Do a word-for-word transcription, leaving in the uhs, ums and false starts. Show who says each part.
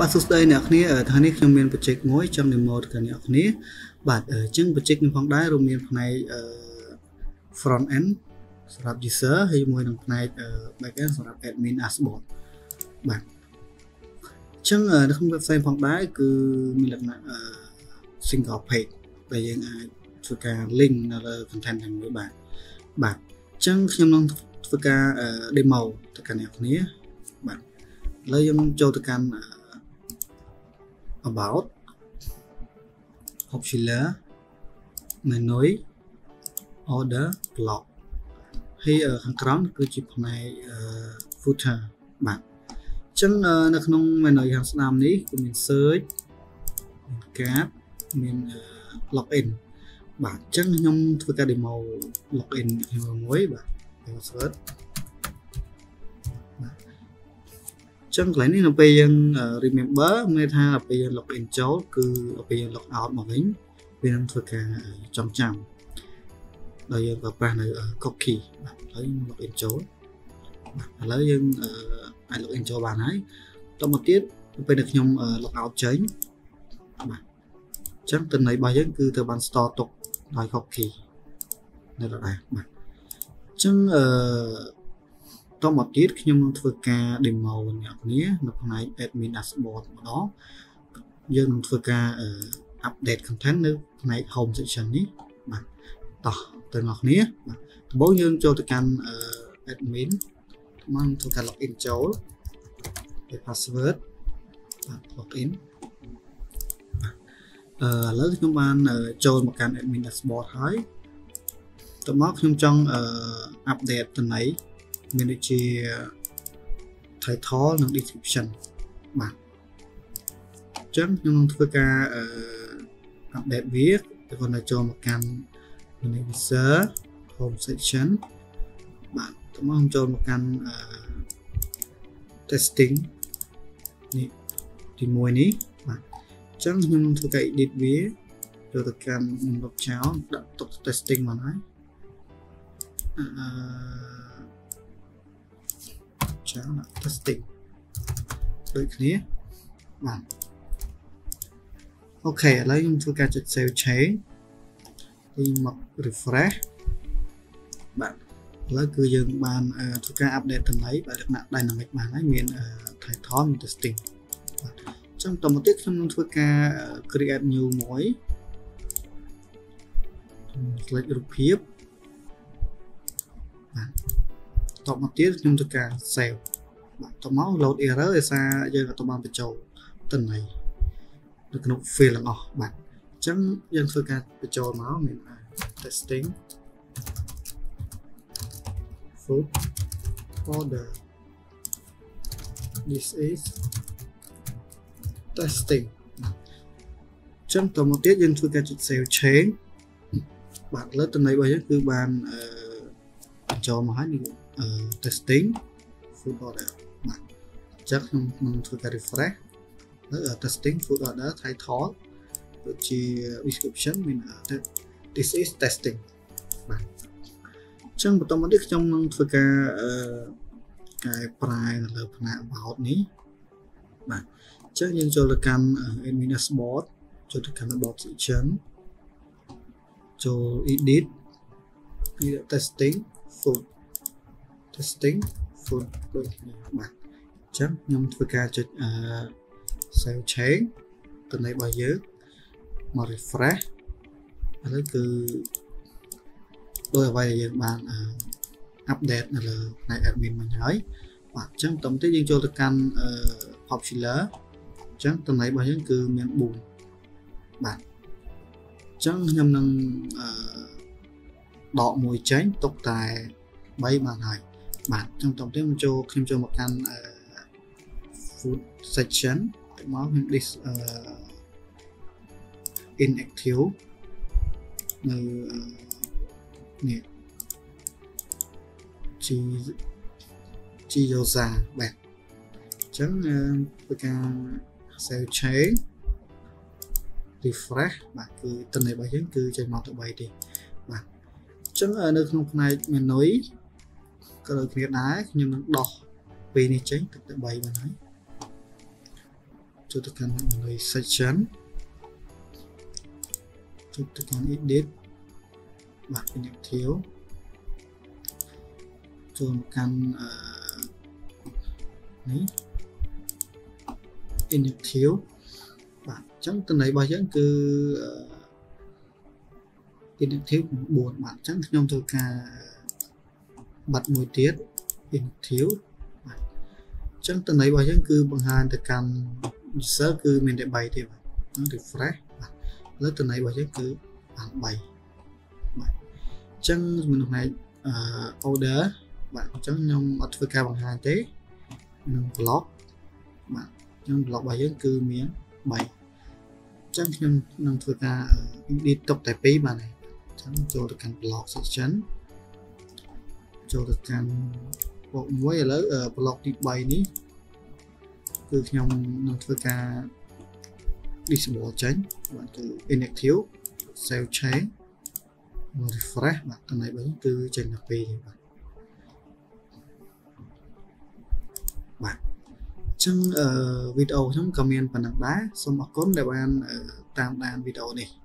Speaker 1: បាទសួស្តីអ្នកគ្នាថ្ងៃនេះខ្ញុំមាន project មួយចង់ demo ទៅអ្នកគ្នាបាទអញ្ចឹង project នេះផងដែររួមមានផ្នែក Frontend សម្រាប់ user ហើយមួយនឹងផ្នែក Backend សម្រាប់ admin dashboard បាទអញ្ចឹងនៅក្នុង website ផងដែរគឺមានលក្ខណៈ single page ដែលយើងអាចធ្វើការ link នៅលើ content ទាំងមួយបាទបាទអញ្ចឹងខ្ញុំនឹងធ្វើការ demo ទៅកាន់អ្នកគ្នាបាទឥឡូវយើងចូលទៅកាន់ about popular menu order block ហើយខាងក្រោមគឺជាផ្នែក footer បាទអញ្ចឹងនៅក្នុង menu ខាងស្ដាំនេះគឺមាន search មាន card មាន login បាទអញ្ចឹងខ្ញុំធ្វើការ demo login ខ្ញុំមួយបាទ password ចឹងកន្លែងនេះនៅពេលយើង remember មានថាដល់ពេលយើង login ចូលគឺដល់ពេលយើង log out មកវិញវានឹងធ្វើការចងចាំដល់យើងប្រើប្រាស់នៅ cookie បាទហើយ login ចូលបាទឥឡូវយើងអាច login ចូលបានហើយតមកទៀតពេលដែលខ្ញុំ log out ចេញបាទអញ្ចឹងទិន្នន័យរបស់យើងគឺទៅបាន store ទុកដោយ cookie នៅដដែលបាទអញ្ចឹងអឺតមកទៀតខ្ញុំនឹងធ្វើការ demo អ្នកគ្នានៅផ្នែក admin dashboard ម្ដងយើងនឹងធ្វើការ update content នៅផ្នែក home section នេះបាទតោះទៅអ្នកគ្នាបាទដំបូងយើងចូលទៅកាន់ admin មកធ្វើការ login ចូលដោយ password បាទ login អឺឥឡូវខ្ញុំបានចូលមកកាន់ admin dashboard ហើយតមកខ្ញុំចង់ update តំណែងមានដូចជា title និង description បាទអញ្ចឹងខ្ញុំនឹងធ្វើការ update វាទៅគាត់ទៅចូលមកកាន់ user home section បាទតោះខ្ញុំចូលមកកាន់ testing នេះទីមួយនេះបាទអញ្ចឹងខ្ញុំនឹងធ្វើការ edit វាចូលទៅកាន់ខ្ញុំលុបចោលដាក់ទុក testing មកហើយអឺចាណា testing ដូចគ្នាបាទអូខេឥឡូវខ្ញុំធ្វើការចុច save change ទីមក refresh បាទឥឡូវគឺយើងបានធ្វើការ update តំណែងបាទលក្ខណៈ dynamic បានហើយមាន title មាន testing បាទអញ្ចឹងតមកទៀតខ្ញុំនឹងធ្វើការ create new មួយ click រូបភាពបាទតមកទៀតខ្ញុំធ្វើការ save បាទតមក load error ដោយសារយើងអត់បានបញ្ចូលតំណែងនៅក្នុង file ទាំងអស់បាទអញ្ចឹងយើងធ្វើការបញ្ចូលមកមាន testing food order this is testing អញ្ចឹងតមកទៀតយើងធ្វើការចុច save change បាទលើតំណែងរបស់យើងគឺបានបញ្ចូលមកហើយនេះ testing food order បាទអញ្ចឹងខ្ញុំនឹងធ្វើការ refresh នៅ testing food order title ដូចជា description មាន this is testing បាទអញ្ចឹងបន្តមកនេះខ្ញុំនឹងធ្វើការកែប្រែនៅលើផ្នែក about នេះបាទអញ្ចឹងយើងចូលទៅកាន់ admin dashboard ចូលទៅកាន់ about section ចូល edit testing food testing food ដូចគ្នាបាទអញ្ចឹងខ្ញុំធ្វើការចុច save change តំណែងរបស់យើងមក refresh ឥឡូវគឺដោយអ្វីដែលយើងបាន update នៅលើផ្នែក admin មិញហើយបាទអញ្ចឹងបន្តទៅយើងចូលទៅកាន់ popular អញ្ចឹងតំណែងរបស់យើងគឺមានបួនបាទអញ្ចឹងខ្ញុំនឹងដកមួយចេញទុកតែបីបានហើយបាទអញ្ចឹងតទៅខ្ញុំចូលខ្ញុំចូលមកកាន់ food section ទៅមកខ្ញុំ this inactive នៅនេះ G G user បាទអញ្ចឹងធ្វើការ save change refresh បាទគឺតំណែងរបស់យើងគឺចេញមកទៅបីទេបាទអញ្ចឹងនៅក្នុងផ្នែក menu ក៏ដូចគ្នាដែរខ្ញុំនឹងដោះពីនេះចេញទឹកទៅបីបានហើយអចូលទៅកាន់ section ចូលទៅកាន់ edit បាទ inactive ចូលកាន់នេះ inactive បាទអញ្ចឹងតំណែងរបស់យើងគឺ inactive four បាទអញ្ចឹងខ្ញុំធ្វើការបាត់មួយទៀត inactive បាទអញ្ចឹងតំណែងរបស់យើងគឺបង្ហាញទៅកាន់ user គឺមានតែthreeទេបាទអញ្ចឹង refresh បាទលើតំណែងរបស់យើងគឺបានthreeបាទអញ្ចឹងក្នុងផ្នែក order បាទអញ្ចឹងខ្ញុំអត់ធ្វើការបង្ហាញទេនឹង block បាទអញ្ចឹង block របស់យើងគឺមានthreeអញ្ចឹងខ្ញុំនឹងធ្វើការ edit ទុកតែtwoបាទអញ្ចឹងចូលទៅកាន់ block section ចូលទៅកាន់ block មួយឥឡូវ block ទីthreeនេះគឺខ្ញុំនឹងធ្វើការ disable ចេញបាទគឺ inactive save change refresh បាទតំណែងរបស់គឺចេញទៅtwoទេបាទបាទអញ្ចឹងវីដេអូខ្ញុំក៏មានប៉ុណ្ណឹងដែរសូមអរគុណដែលបានតាមដានវីដេអូនេះ